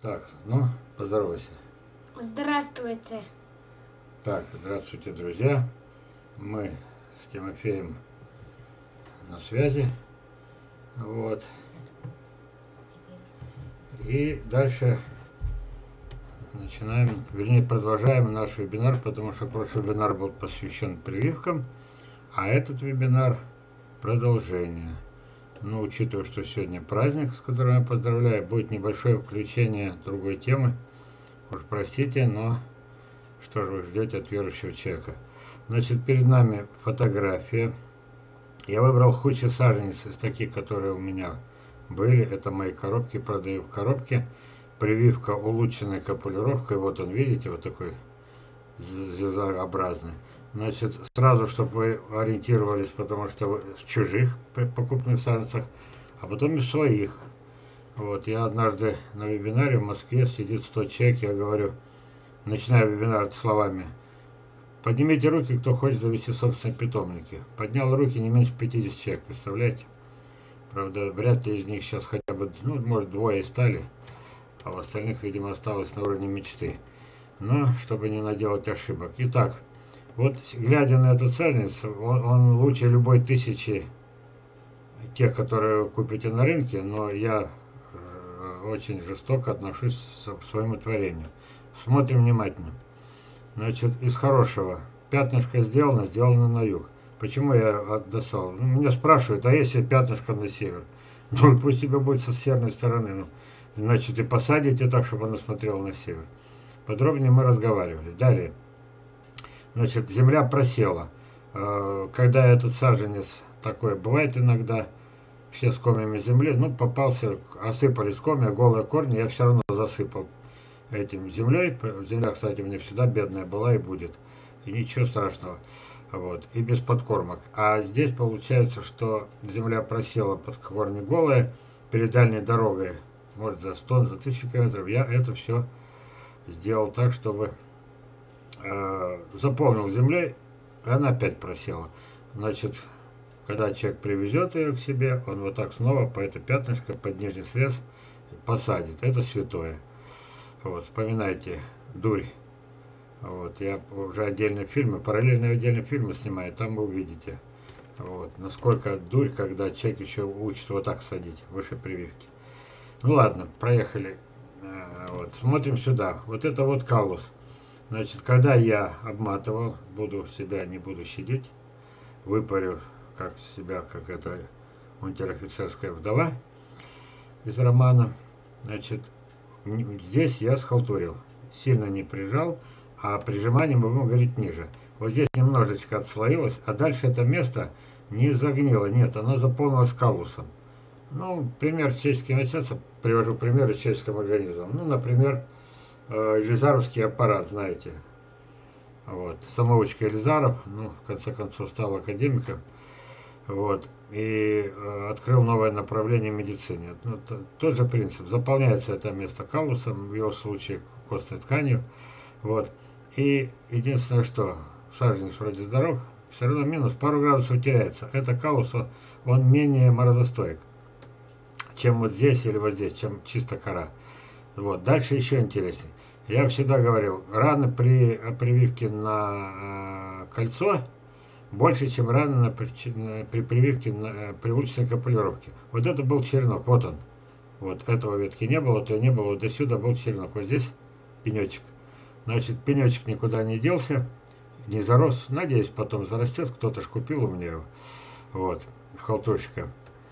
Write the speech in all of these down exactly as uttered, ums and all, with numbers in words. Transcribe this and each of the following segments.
Так, ну, поздоровайся. Здравствуйте. Так, здравствуйте, друзья. Мы с Тимофеем на связи. Вот. И дальше начинаем, вернее, продолжаем наш вебинар, потому что прошлый вебинар был посвящен прививкам, а этот вебинар продолжение. Но учитывая, что сегодня праздник, с которым я поздравляю, будет небольшое включение другой темы. Уж простите, но что же вы ждете от верующего человека? Значит, перед нами фотография. Я выбрал худший саженец из таких, которые у меня были. Это мои коробки, продаю в коробке. Прививка улучшенной капулировкой. Вот он, видите, вот такой звездообразный. Значит, сразу, чтобы вы ориентировались, потому что вы в чужих покупных саженцах, а потом и в своих. Вот, я однажды на вебинаре в Москве, сидит сто человек, я говорю, начинаю вебинар словами: поднимите руки, кто хочет завести собственные питомники. Поднял руки не меньше пятидесяти человек, представляете? Правда, вряд ли из них сейчас хотя бы, ну, может, двое стали, а у остальных, видимо, осталось на уровне мечты. Но, чтобы не наделать ошибок. Итак, вот, глядя на этот саженец, он, он лучше любой тысячи тех, которые вы купите на рынке, но я э, очень жестоко отношусь к своему творению. Смотрим внимательно. Значит, из хорошего. Пятнышко сделано, сделано на юг. Почему я отдосал? Ну, меня спрашивают, а если пятнышко на север? Ну, пусть тебе будет со северной стороны. Ну, значит, и посадите так, чтобы оно смотрело на север. Подробнее мы разговаривали. Далее. Значит, земля просела. Когда этот саженец такой бывает иногда, все с комьями земли, ну, попался, осыпались комья, голые корни, я все равно засыпал этим землей. Земля, кстати, у меня всегда бедная была и будет. И ничего страшного. Вот. И без подкормок. А здесь получается, что земля просела под корни голые, перед дальней дорогой, может, за сто, за тысячу километров. Я это все сделал так, чтобы э, заполнил землей, и она опять просела. Значит, когда человек привезет ее к себе, он вот так снова по это пятнышко под нижний срез посадит. Это святое. Вот, вспоминайте «Дурь». Вот, я уже отдельные фильмы, параллельные отдельные фильмы снимаю, там вы увидите. Вот, насколько дурь, когда человек еще учится вот так садить, выше прививки. Ну ладно, проехали. Вот, смотрим сюда. Вот это вот каллус. Значит, когда я обматывал, буду себя, не буду щадить, выпарю как себя, как это унтер-офицерская вдова из романа. Значит, здесь я схалтурил. Сильно не прижал, а прижимание мы будем говорить ниже. Вот здесь немножечко отслоилось, а дальше это место не загнило. Нет, оно заполнилось каллусом. Ну, пример человеческий начаться, привожу примеры человеческим организмом. Ну, например, Елизаровский аппарат, знаете. Вот. Самоучка Елизаров, ну, в конце концов, стал академиком. Вот, и э, открыл новое направление в медицине. Ну, то, тот же принцип. Заполняется это место каллусом, в его случае костной тканью. Вот. И единственное, что саженец вроде здоров, все равно минус, пару градусов теряется. Это каллус, он, он менее морозостойк, чем вот здесь или вот здесь, чем чисто кора. Вот. Дальше еще интереснее. Я всегда говорил, раны при прививке на э, кольцо больше, чем рано на, на, при прививке на, при уличной капулировке. Вот это был черенок, вот он. Вот этого ветки не было, то и не было. Вот до сюда был черенок. Вот здесь пенечек. Значит, пенечек никуда не делся, не зарос. Надеюсь, потом зарастет. Кто-то ж купил у меня его. Вот, халтурщика.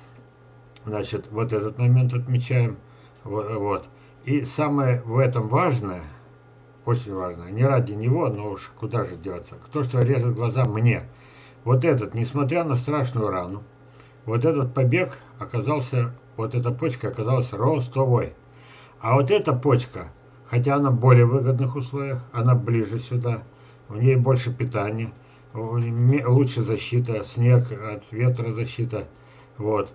Значит, вот этот момент отмечаем. Вот, вот. И самое в этом важное, очень важное, не ради него, но уж куда же деваться. Кто что резает глаза мне. Вот этот, несмотря на страшную рану, вот этот побег оказался, вот эта почка оказалась ростовой. А вот эта почка, хотя она в более выгодных условиях, она ближе сюда, у нее больше питания, лучше защита, снег от ветра защита, вот.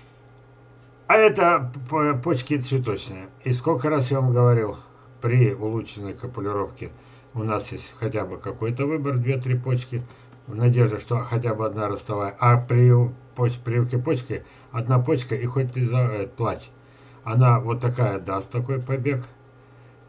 А это почки цветочные. И сколько раз я вам говорил, при улучшенной капулировке у нас есть хотя бы какой-то выбор, две-три почки, в надежде, что хотя бы одна ростовая. А при прививке почки одна почка, и хоть ты за, э, плачь. Она вот такая даст такой побег,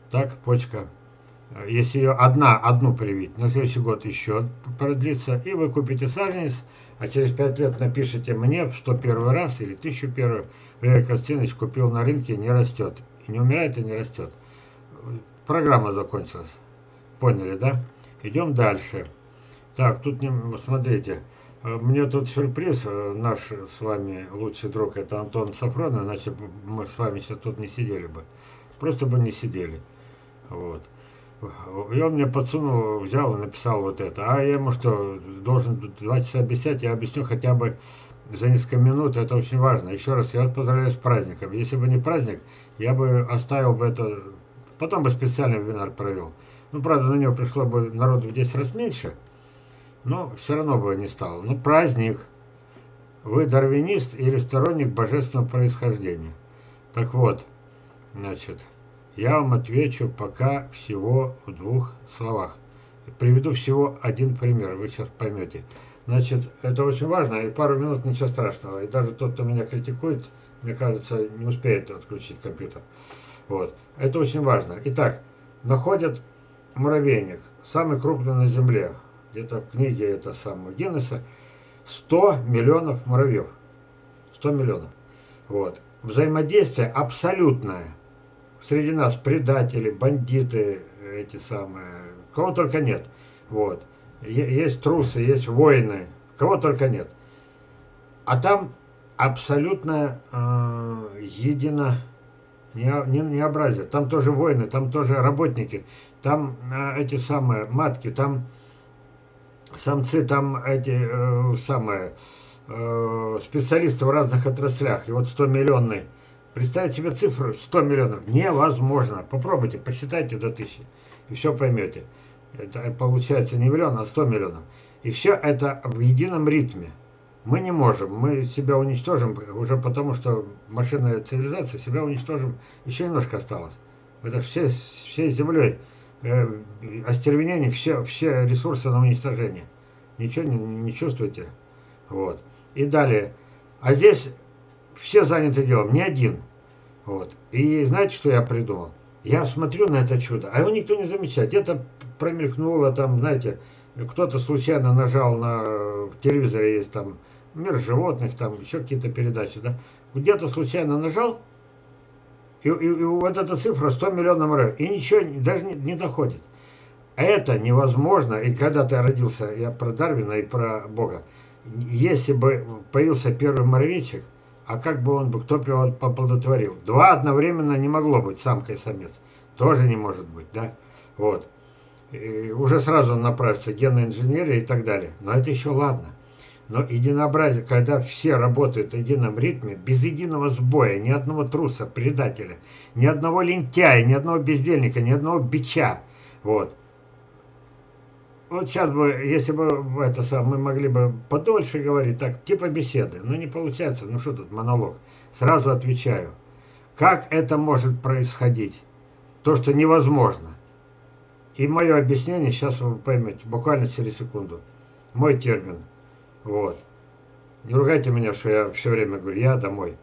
Так, почка. Если ее одна, одну привить, на следующий год еще продлится, и вы купите саженец, а через пять лет напишите мне в сто первый раз или тысячу первый, Валерий Константинович купил на рынке, не растет. И не умирает, и не растет. Программа закончилась. Поняли, да? Идем дальше. Так, тут, не, смотрите, мне тут сюрприз, наш с вами лучший друг, это Антон Сафронов, иначе мы с вами сейчас тут не сидели бы. Просто бы не сидели. Вот. И он мне подсунул, взял и написал вот это. А я ему что, должен два часа объяснять, я объясню хотя бы за несколько минут, это очень важно. Еще раз, я вас поздравляю с праздником. Если бы не праздник, я бы оставил бы это, потом бы специальный вебинар провел. Ну, правда, на него пришло бы народу в десять раз меньше, но все равно бы не стало. Ну, праздник. Вы дарвинист или сторонник божественного происхождения? Так вот, значит... Я вам отвечу пока всего в двух словах. Приведу всего один пример, вы сейчас поймете. Значит, это очень важно, и пару минут ничего страшного. И даже тот, кто меня критикует, мне кажется, не успеет отключить компьютер. Вот. Это очень важно. Итак, находят муравейник, самый крупный на Земле. Где-то в книге это самого Гиннесса. сто миллионов муравьев. сто миллионов. Вот. Взаимодействие абсолютное. Среди нас предатели, бандиты, эти самые, кого только нет. Вот. Есть трусы, есть воины, кого только нет. А там абсолютно э, едино не, не, необразие. Там тоже воины, там тоже работники, там э, эти самые матки, там самцы, там эти э, самые э, специалисты в разных отраслях. И вот сто миллионный. Представить себе цифру сто миллионов невозможно. Попробуйте, посчитайте до тысячи. И все поймете. Это получается не миллион, а сто миллионов. И все это в едином ритме. Мы не можем. Мы себя уничтожим уже потому, что машинная цивилизация, себя уничтожим. Еще немножко осталось. Это все, всей землей. Э, остервенение, все, все ресурсы на уничтожение. Ничего не, не чувствуете? Вот. И далее. А здесь... Все заняты делом, не один. Вот. И знаете, что я придумал? Я смотрю на это чудо, а его никто не замечает. Где-то промелькнуло там, знаете, кто-то случайно нажал на в телевизоре, есть там «Мир животных», там еще какие-то передачи, да? Где-то случайно нажал, и, и, и вот эта цифра сто миллионов муравьев, и ничего даже не, не доходит. Это невозможно, и когда ты родился, я про Дарвина и про Бога, если бы появился первый муравейчик, а как бы он бы, кто бы его поплодотворил? Два одновременно не могло быть, самка и самец. Тоже не может быть, да? Вот. И уже сразу направится генная инженерия и так далее. Но это еще ладно. Но единообразие, когда все работают в едином ритме, без единого сбоя, ни одного труса, предателя, ни одного лентяя, ни одного бездельника, ни одного бича. Вот. Вот сейчас бы, если бы это сам, мы могли бы подольше говорить, так, типа беседы, но не получается, ну что тут монолог. Сразу отвечаю. Как это может происходить? То, что невозможно. И мое объяснение, сейчас вы поймете, буквально через секунду. Мой термин. Вот. Не ругайте меня, что я все время говорю, я домой.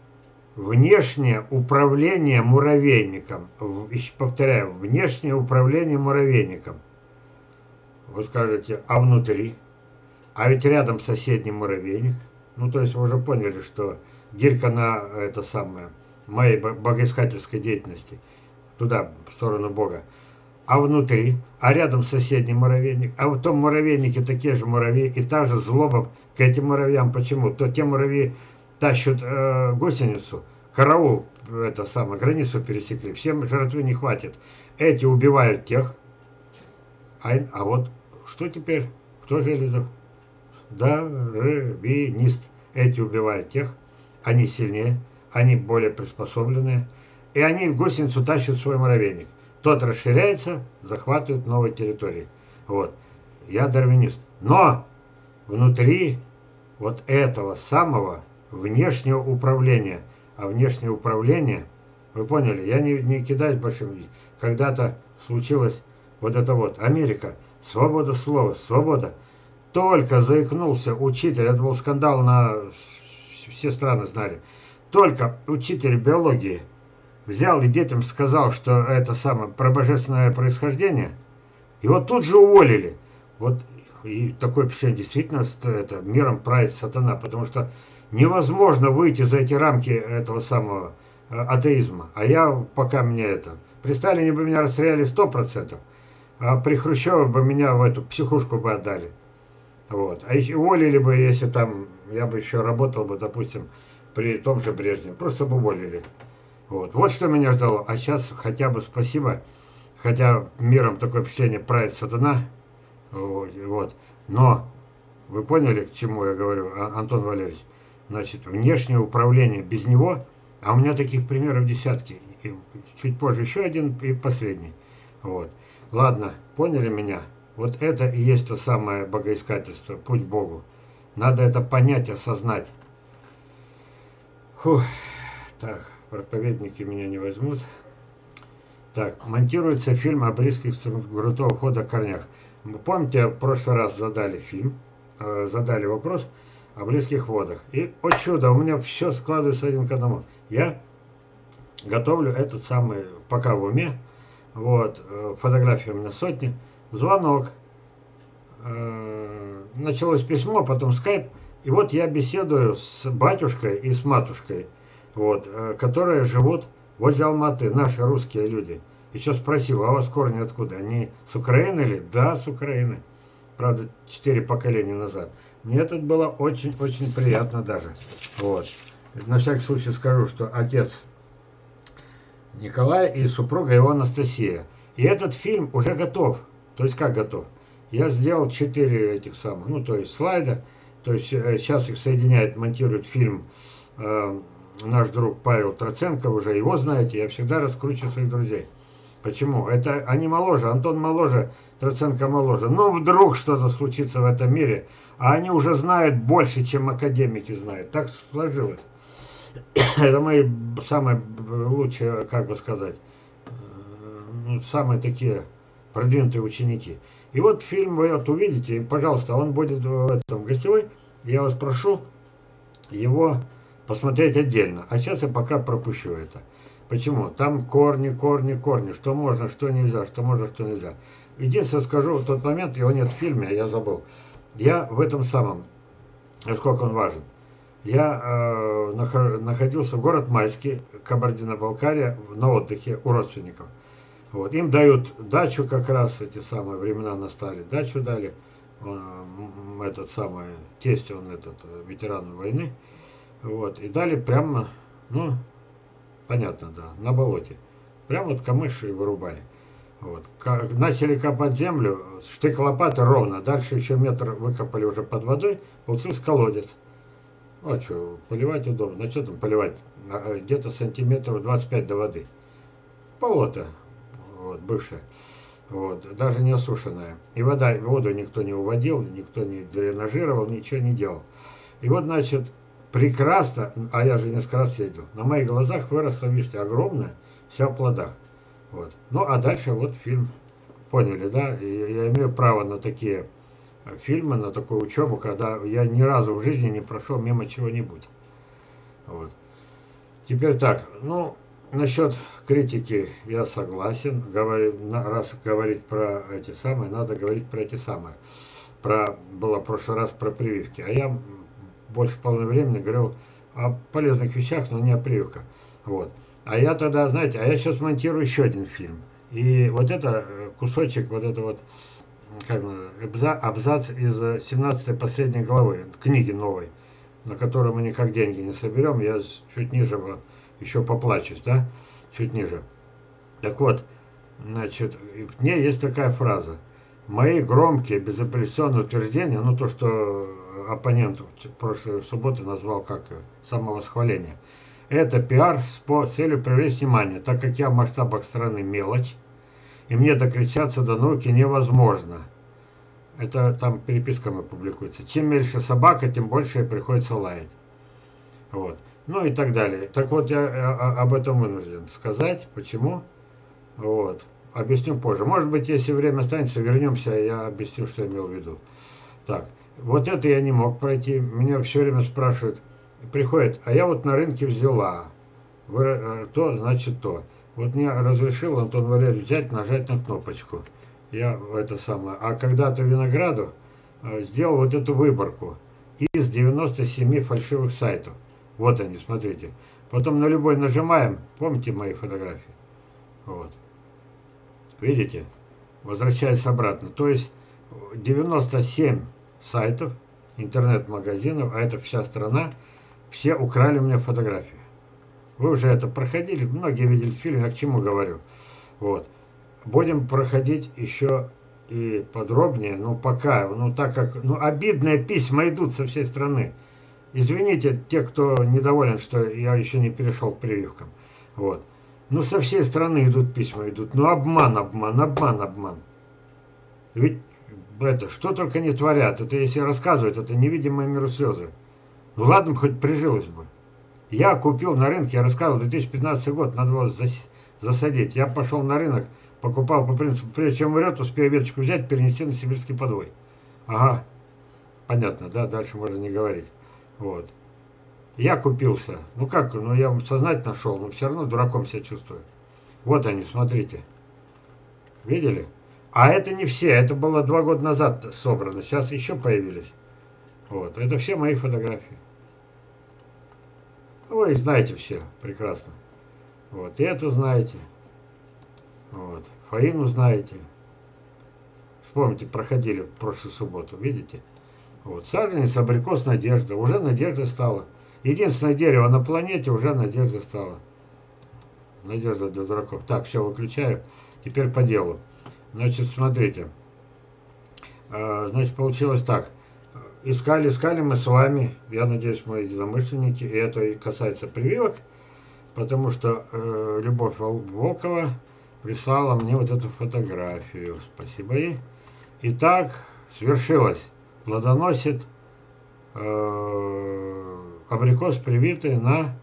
Внешнее управление муравейником. Повторяю, внешнее управление муравейником. Вы скажете, а внутри? А ведь рядом соседний муравейник. Ну, то есть вы уже поняли, что гирька на это самое, моей богоискательской деятельности, туда, в сторону Бога. А внутри? А рядом соседний муравейник? А в том муравейнике такие же муравьи, и та же злоба к этим муравьям. Почему? То те муравьи тащат э, гусеницу, караул, это самое, границу пересекли, всем жратвы не хватит. Эти убивают тех. А, а вот что теперь? Кто Железов? Дарвинист. Эти убивают тех. Они сильнее, они более приспособленные. И они гусеницу тащат в свой муравейник. Тот расширяется, захватывает новые территории. Вот. Я дарвинист. Но внутри вот этого самого внешнего управления, а внешнее управление, вы поняли, я не, не кидаюсь большим. Когда-то случилось вот это вот, Америка, свобода слова, свобода. Только заикнулся учитель, это был скандал, на все страны знали, только учитель биологии взял и детям сказал, что это самое про божественное происхождение, его тут же уволили. Вот и такое впечатление, действительно, это миром правит сатана, потому что невозможно выйти за эти рамки этого самого э, атеизма. А я, пока мне это... При Сталине бы меня расстреляли сто процентов, а при Хрущеве бы меня в эту психушку бы отдали. Вот. А еще уволили бы, если там, я бы еще работал бы, допустим, при том же Брежневе. Просто бы уволили. Вот. Вот что меня ждало. А сейчас хотя бы спасибо, хотя миром такое впечатление правит сатана. Вот. Но вы поняли, к чему я говорю, Антон Валерьевич? Значит, внешнее управление без него, а у меня таких примеров десятки. И чуть позже еще один и последний. Вот. Ладно, поняли меня? Вот это и есть то самое богоискательство, путь к Богу. Надо это понять, осознать. Фух. Так, проповедники меня не возьмут. Так, монтируется фильм о близких с грунтового хода корнях. Помните, в прошлый раз задали фильм, э, задали вопрос о близких водах. И, о чудо, у меня все складывается один к одному. Я готовлю этот самый, пока в уме, вот, э, фотографии у меня сотни, звонок, э, началось письмо, потом скайп, и вот я беседую с батюшкой и с матушкой, вот, э, которые живут возле Алматы, наши русские люди. Еще спросил, а у вас корни откуда? Они с Украины ли? Да, с Украины. Правда, четыре поколения назад. Мне это было очень-очень приятно даже. Вот. На всякий случай скажу, что отец Николай и супруга его Анастасия. И этот фильм уже готов. То есть как готов? Я сделал четыре этих самых, ну то есть слайда. То есть сейчас их соединяет, монтирует фильм э, наш друг Павел Троценко. Уже его знаете, я всегда раскручиваю своих друзей. Почему? Это они моложе, Антон моложе, Троценко моложе. Но вдруг что-то случится в этом мире, а они уже знают больше, чем академики знают. Так сложилось. Это мои самые лучшие, как бы сказать, ну, самые такие продвинутые ученики. И вот фильм вы вот увидите, пожалуйста, он будет в этом гостевой. Я вас прошу его посмотреть отдельно. А сейчас я пока пропущу это. Почему? Там корни, корни, корни. Что можно, что нельзя, что можно, что нельзя. Единственное скажу, в тот момент, его нет в фильме, я забыл. Я в этом самом, насколько он важен. Я э, находился в город Майский, Кабардино-Балкария, на отдыхе у родственников. Вот. Им дают дачу как раз, эти самые времена настали. Дачу дали. Он, этот самый, тесть, он этот, ветеран войны. Вот. И дали прямо, ну, понятно, да, на болоте. Прямо вот камыши вырубали. Вот. Начали копать землю, штык лопаты ровно. Дальше еще метр выкопали уже под водой. Получился колодец. А что, поливать удобно. Ну что там поливать? Где-то сантиметров двадцать пять до воды. Болото. Вот, бывшее. Вот, даже не осушенное. И вода, воду никто не уводил, никто не дренажировал, ничего не делал. И вот, значит, прекрасно, а я же несколько раз ездил, на моих глазах выросла вишня огромная, вся в плодах. Вот. Ну, а дальше вот фильм. Поняли, да? И я имею право на такие фильмы, на такую учебу, когда я ни разу в жизни не прошел мимо чего-нибудь. Вот. Теперь так, ну, насчет критики я согласен. Говори, раз говорить про эти самые, надо говорить про эти самые. Про, было в прошлый раз про прививки. А я больше половины времени говорил о полезных вещах, но не о прививках. Вот. А я тогда, знаете, а я сейчас монтирую еще один фильм. И вот это кусочек, вот это вот, как абзац из семнадцатой последней главы, книги новой, на которую мы никак деньги не соберем, я чуть ниже еще поплачусь, да, чуть ниже. Так вот, значит, в ней есть такая фраза. Мои громкие, безапелляционные утверждения, ну то, что оппонент в прошлой субботы назвал как самовосхваление, это пиар с целью привлечь внимание, так как я в масштабах страны мелочь, и мне докричаться до науки невозможно. Это там переписками публикуется. Чем меньше собака, тем больше ей приходится лаять. Вот. Ну и так далее. Так вот, я об этом вынужден сказать. Почему? Вот. Объясню позже. Может быть, если время останется, вернемся, я объясню, что я имел в виду. Так. Вот это я не мог пройти. Меня все время спрашивают, приходят, а я вот на рынке взяла. Вы, э, то, значит то. Вот мне разрешил Антон Валерьевич взять, нажать на кнопочку. Я это самое. А когда-то Винограду э, сделал вот эту выборку из девяноста семи фальшивых сайтов. Вот они, смотрите. Потом на любой нажимаем. Помните мои фотографии? Вот. Видите? Возвращаясь обратно. То есть девяносто семь сайтов, интернет-магазинов, а это вся страна, все украли у меня фотографии. Вы уже это проходили, многие видели фильм, я к чему говорю. Вот. Будем проходить еще и подробнее, но пока, ну так как, ну обидные письма идут со всей страны. Извините, те, кто недоволен, что я еще не перешел к прививкам. Вот. Ну со всей страны идут письма, идут. Ну обман, обман, обман, обман. Ведь это, что только не творят. Это если рассказывают, это невидимые миру слезы. Ну ладно, хоть прижилось бы. Я купил на рынке, я рассказывал, две тысячи пятнадцатый год, надо было зас, засадить. Я пошел на рынок, покупал по принципу, прежде чем умрет, успею веточку взять, перенести на сибирский подвой. Ага, понятно, да, дальше можно не говорить. Вот. Я купился. Ну как, ну я сознательно шел, но все равно дураком себя чувствую. Вот они, смотрите. Видели? А это не все, это было два года назад собрано, сейчас еще появились. Вот, это все мои фотографии. Вы их знаете все прекрасно. Вот, и эту знаете. Вот, Фаину знаете. Вспомните, проходили в прошлую субботу, видите? Вот, саженец, абрикос, надежда. Уже надежда стала. Единственное дерево на планете, уже надежда стала. Надежда для дураков. Так, все, выключаю. Теперь по делу. Значит, смотрите. Значит, получилось так. Искали, искали мы с вами, я надеюсь, мои единомышленники, и это и касается прививок, потому что э, Любовь Волкова прислала мне вот эту фотографию. Спасибо ей. Итак, свершилось. Плодоносит э, абрикос, привитый на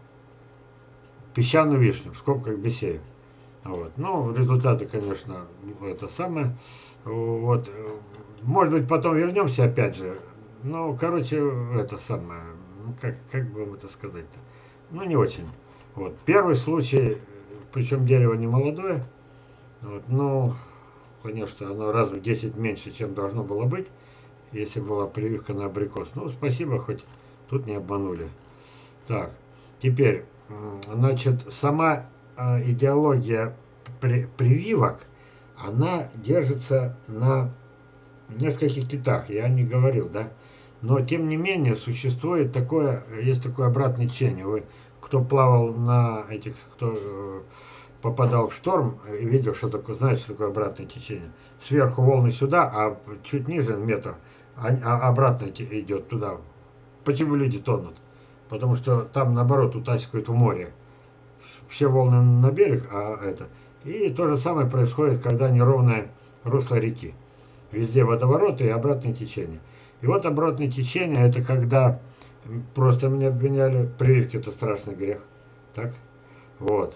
песчаную вишню, в скобках Бесею. Вот. Ну, результаты, конечно, это самое. Вот. Может быть, потом вернемся опять же. Ну, короче, это самое, ну, как, как бы вам это сказать-то, ну, не очень. Вот, первый случай, причем дерево не молодое, вот, ну, конечно, оно раз в десять меньше, чем должно было быть, если была прививка на абрикос. Ну, спасибо, хоть тут не обманули. Так, теперь, значит, сама э, идеология при, прививок, она держится на нескольких китах, я не говорил, да? Но, тем не менее, существует такое, есть такое обратное течение. Вы, кто плавал на этих, кто э, попадал в шторм и видел, что такое, знаете, что такое обратное течение. Сверху волны сюда, а чуть ниже метр, а, а обратно идет туда. Почему люди тонут? Потому что там, наоборот, утаскивают в море. Все волны на берег, а это. И то же самое происходит, когда неровное русло реки. Везде водовороты и обратное течение. И вот обратное течение, это когда просто меня обвиняли, прививки это страшный грех. Так? Вот.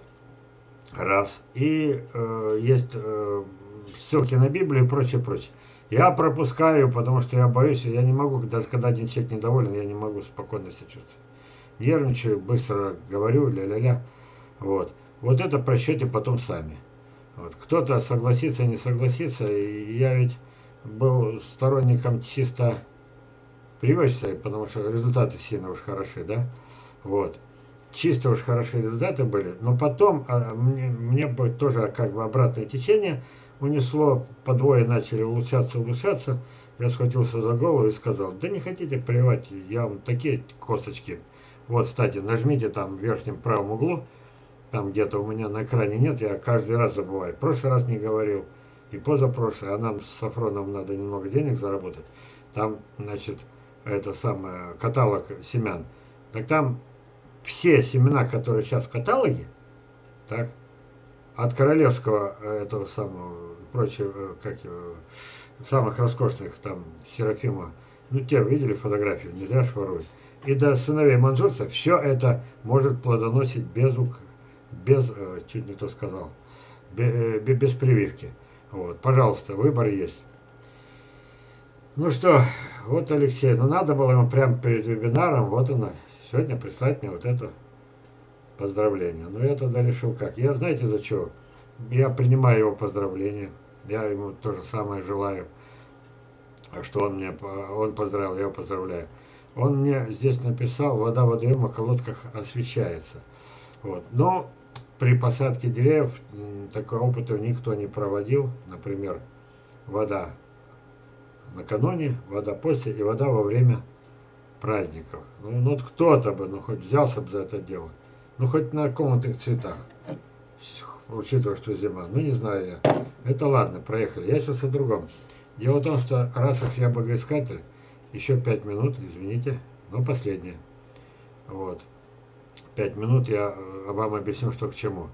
Раз. И э, есть э, ссылки на Библию и прочее, прочее. Я пропускаю, потому что я боюсь, я не могу, даже когда один человек недоволен, я не могу спокойно себя чувствовать. Нервничаю, быстро говорю, ля-ля-ля. Вот. Вот это просчете потом сами. Вот. Кто-то согласится, не согласится. И я ведь был сторонником чисто привычной, потому что результаты сильно уж хороши, да? Вот. Чисто уж хорошие результаты были. Но потом а, мне, мне тоже как бы обратное течение унесло, подвое начали улучшаться, улучшаться. Я схватился за голову и сказал, да не хотите прививать, я вам такие косточки. Вот, кстати, нажмите там в верхнем правом углу, там где-то у меня на экране нет, я каждый раз забываю. В прошлый раз не говорил, и позапрошлый, а нам с Сафроном надо немного денег заработать. Там, значит, это самое, каталог семян. Так там все семена, которые сейчас в каталоге, так, от королевского этого самого, прочее, как его, самых роскошных, там, Серафима, ну, те видели фотографию, не зря ж воруют. И до сыновей манжурцев все это может плодоносить без, без чуть не то сказал, без, без прививки. Вот, пожалуйста, выбор есть. Ну что, вот Алексей, ну надо было ему прямо перед вебинаром, вот она, сегодня прислать мне вот эту поздравления. Но я тогда решил как. Я знаете за что? Я принимаю его поздравления. Я ему то же самое желаю. Что он мне, он поздравил, я его поздравляю. Он мне здесь написал, вода в водоемах, колодках освещается. Вот. Но при посадке деревьев такого опыта никто не проводил. Например, вода накануне, вода после и вода во время праздников. Ну, ну вот кто-то бы, ну хоть взялся бы за это дело. Ну хоть на комнатных цветах. Учитывая, что зима. Ну не знаю я. Это ладно, проехали. Я сейчас о другом. Дело в том, что раз уж я богоискатель, еще пять минут, извините, но последнее. Вот. Пять минут я вам объясню, что к чему.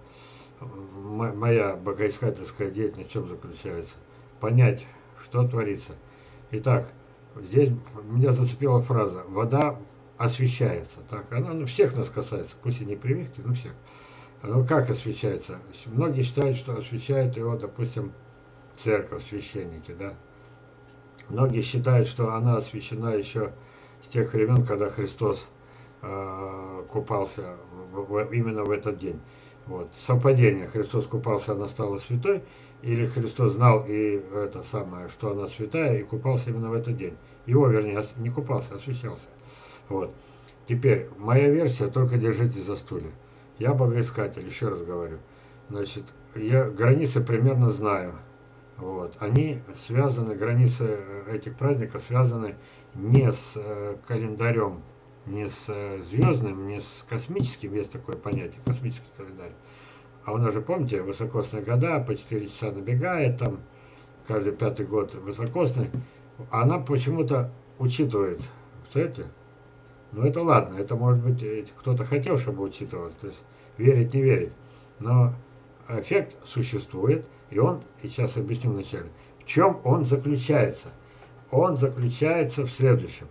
Моя богоискательская деятельность в чем заключается? Понять, что творится. Итак, здесь меня зацепила фраза «вода освещается». Так, она ну, всех нас касается, пусть и не прививки, но всех. Ну как освещается? Многие считают, что освещает его, допустим, церковь, священники, да. Многие считают, что она освящена еще с тех времен, когда Христос э, купался в, в, именно в этот день. Вот. Совпадение. Христос купался, она стала святой, или Христос знал и это самое, что она святая, и купался именно в этот день. Его, вернее, не купался, освящался. Вот. Теперь, моя версия, только держитесь за стулья. Я богоискатель, еще раз говорю. Значит, я границы примерно знаю. Вот. Они связаны, границы этих праздников связаны не с э, календарем, не с э, звездным, не с космическим, есть такое понятие, космический календарь. А у нас же, помните, высокосные года, по четыре часа набегает, там каждый пятый год высокосный. Она почему-то учитывает, представляете? Ну это ладно, это может быть кто-то хотел, чтобы учитывалось, то есть верить, не верить. Но эффект существует. И он, и сейчас объясню вначале, в чем он заключается. Он заключается в следующем.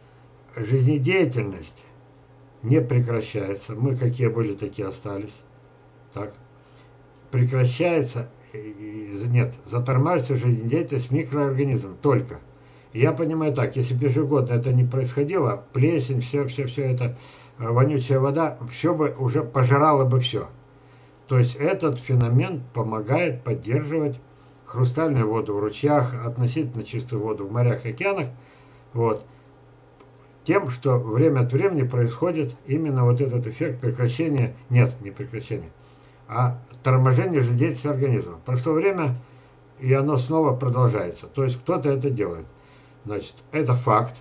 Жизнедеятельность не прекращается. Мы какие были, такие остались. Так. Прекращается, нет, затормаживается жизнедеятельность микроорганизмов только. И я понимаю так, если бы ежегодно это не происходило, плесень, все, все, все это, вонючая вода, все бы уже пожирало бы все. То есть этот феномен помогает поддерживать хрустальную воду в ручьях, относительно чистую воду в морях и океанах, вот, тем, что время от времени происходит именно вот этот эффект прекращения, нет, не прекращения, а торможения жизнедеятельности организма. Прошло время, и оно снова продолжается. То есть кто-то это делает. Значит, это факт.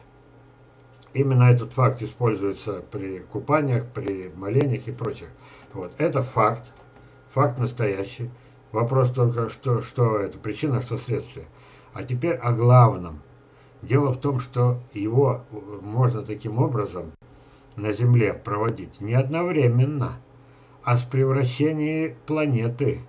Именно этот факт используется при купаниях, при молениях и прочих. Вот, это факт. Факт настоящий. Вопрос только, что, что это причина, что следствие. А теперь о главном. Дело в том, что его можно таким образом на Земле проводить не одновременно, а с превращением планеты.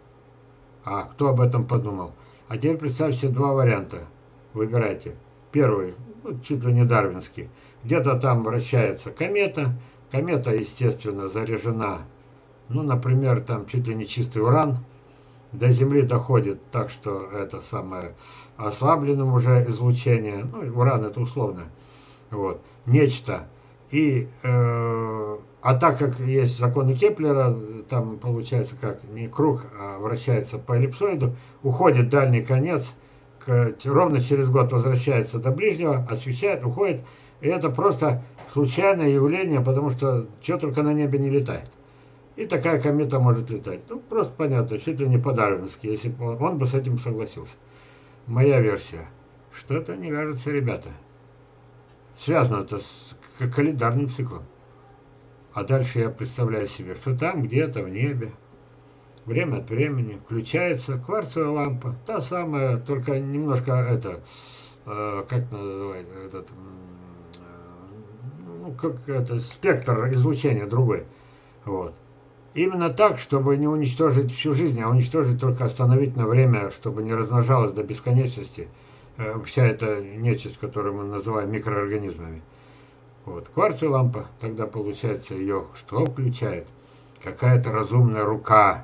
А кто об этом подумал? А теперь представьте два варианта. Выбирайте. Первый, ну, чуть ли не дарвинский. Где-то там вращается комета. Комета, естественно, заряжена. Ну, например, там чуть ли не чистый уран, до Земли доходит так, что это самое ослабленным уже излучение, ну, уран это условно, вот, нечто. И, э, а так как есть законы Кеплера, там получается как не круг, а вращается по эллипсоиду, уходит дальний конец, к, ровно через год возвращается до ближнего, освещает, уходит, и это просто случайное явление, потому что что только на небе не летает. И такая комета может летать. Ну, просто понятно, чуть ли не по-дарвински, если бы он, он бы с этим согласился. Моя версия. Что-то не вяжется, ребята. Связано это с календарным циклом. А дальше я представляю себе, что там где-то в небе, время от времени, включается кварцевая лампа. Та самая, только немножко это, э, как называется, этот, э, ну, как это, спектр излучения другой. Вот. Именно так, чтобы не уничтожить всю жизнь, а уничтожить только остановить на время, чтобы не размножалась до бесконечности э, вся эта нечисть, которую мы называем микроорганизмами. Вот. Кварцевая лампа, тогда получается ее что включает? Какая-то разумная рука.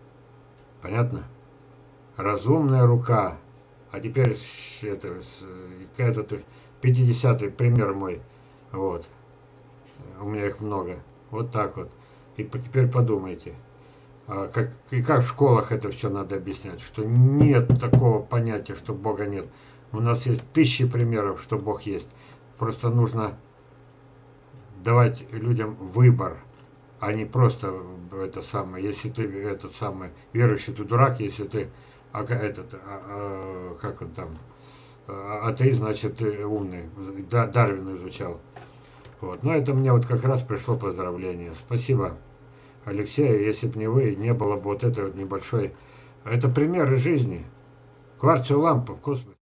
Понятно? Разумная рука. А теперь это, этот пятидесятый пример мой. Вот. У меня их много. Вот так вот. И по- теперь подумайте, а как, и как в школах это все надо объяснять, что нет такого понятия, что Бога нет. У нас есть тысячи примеров, что Бог есть. Просто нужно давать людям выбор, а не просто это самое, если ты этот самый верующий, ты дурак, если ты а, этот, а, а, как он там, а, атеист, значит ты умный. Да, Дарвин изучал. Вот. Но это мне вот как раз пришло поздравление. Спасибо, Алексей. Если бы не вы, не было бы вот этой вот небольшой... Это примеры жизни. Кварцевая лампа в космосе.